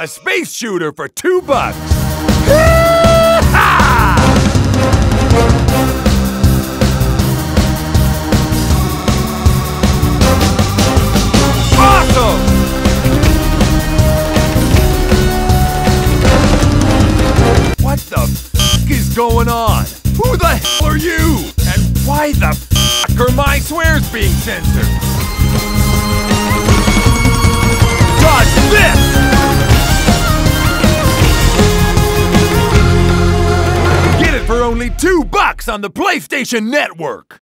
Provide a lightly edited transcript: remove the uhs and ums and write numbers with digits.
A space shooter for $2. Awesome! What the f is going on? Who the hell are you? And why the f are my swears being censored? Dodge this! Get it for only $2 on the PlayStation Network!